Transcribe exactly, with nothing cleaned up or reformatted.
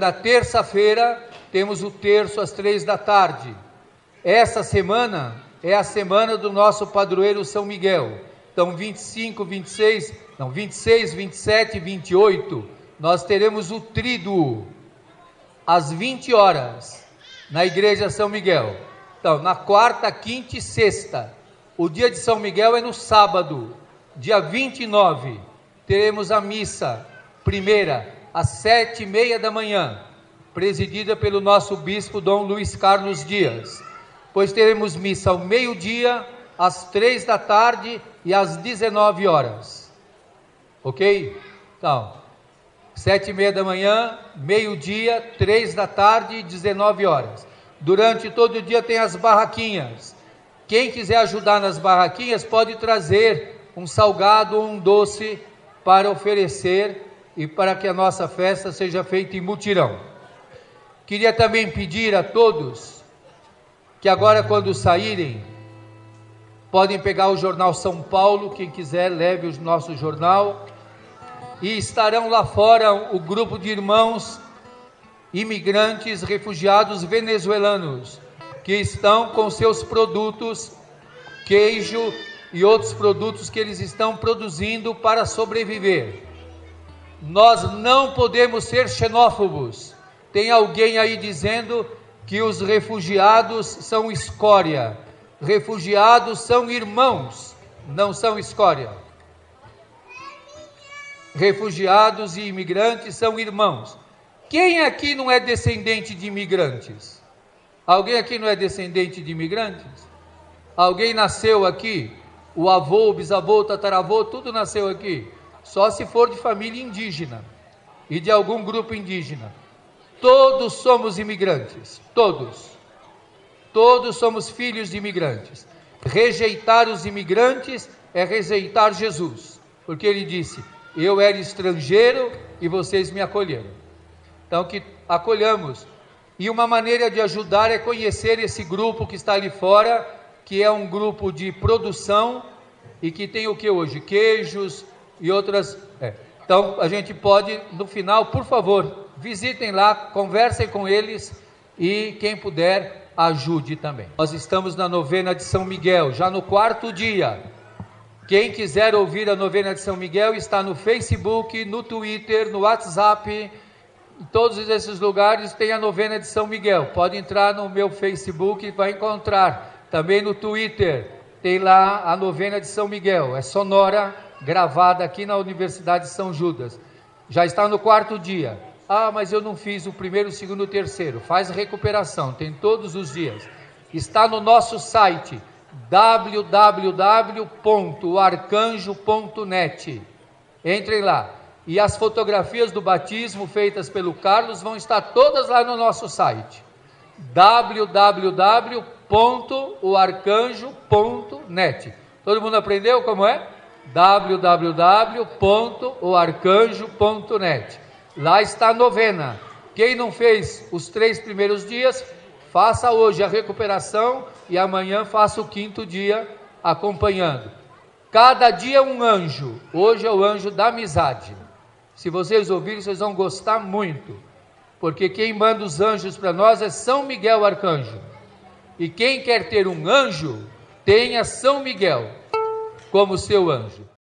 na terça-feira temos o terço às três da tarde. Essa semana é a semana do nosso padroeiro São Miguel. Então, vinte e cinco, vinte e seis, não, vinte e seis, vinte e sete e vinte e oito, nós teremos o tríduo, às vinte horas, na Igreja São Miguel. Então, na quarta, quinta e sexta. O dia de São Miguel é no sábado, dia vinte e nove. Teremos a missa primeira, às sete e meia da manhã, presidida pelo nosso bispo Dom Luiz Carlos Dias. Pois teremos missa ao meio-dia, às três da tarde e às dezenove horas. Ok? Então, sete e meia da manhã, meio-dia, três da tarde e dezenove horas. Durante todo o dia tem as barraquinhas. Quem quiser ajudar nas barraquinhas pode trazer um salgado ou um doce para oferecer e para que a nossa festa seja feita em mutirão. Queria também pedir a todos que agora, quando saírem, podem pegar o jornal São Paulo, quem quiser leve o nosso jornal, e estarão lá fora o grupo de irmãos imigrantes, refugiados venezuelanos, que estão com seus produtos, queijo e outros produtos que eles estão produzindo para sobreviver. Nós não podemos ser xenófobos. Tem alguém aí dizendo que os refugiados são escória. Refugiados são irmãos, não são escória. Refugiados e imigrantes são irmãos. Quem aqui não é descendente de imigrantes? Alguém aqui não é descendente de imigrantes? Alguém nasceu aqui? O avô, o bisavô, o tataravô, tudo nasceu aqui. Só se for de família indígena e de algum grupo indígena. Todos somos imigrantes, todos. Todos somos filhos de imigrantes. Rejeitar os imigrantes é rejeitar Jesus, porque ele disse: eu era estrangeiro e vocês me acolheram. Então, que acolhamos. E uma maneira de ajudar é conhecer esse grupo que está ali fora, que é um grupo de produção e que tem o que hoje? Queijos e outras... É. Então, a gente pode, no final, por favor, visitem lá, conversem com eles e quem puder, ajude também. Nós estamos na novena de São Miguel, já no quarto dia. Quem quiser ouvir a novena de São Miguel está no Facebook, no Twitter, no WhatsApp, em todos esses lugares tem a novena de São Miguel. Pode entrar no meu Facebook e vai encontrar. Também no Twitter tem lá a novena de São Miguel. É sonora, gravada aqui na Universidade de São Judas. Já está no quarto dia. Ah, mas eu não fiz o primeiro, o segundo e o terceiro. Faz recuperação, tem todos os dias. Está no nosso site, w w w ponto o arcanjo ponto net. Entrem lá. E as fotografias do batismo feitas pelo Carlos vão estar todas lá no nosso site. w w w ponto o arcanjo ponto net. Todo mundo aprendeu como é? w w w ponto o arcanjo ponto net. Lá está a novena. Quem não fez os três primeiros dias, faça hoje a recuperação e amanhã faça o quinto dia acompanhando. Cada dia um anjo. Hoje é o anjo da amizade. Se vocês ouvirem, vocês vão gostar muito. Porque quem manda os anjos para nós é São Miguel Arcanjo. E quem quer ter um anjo, tenha São Miguel como seu anjo.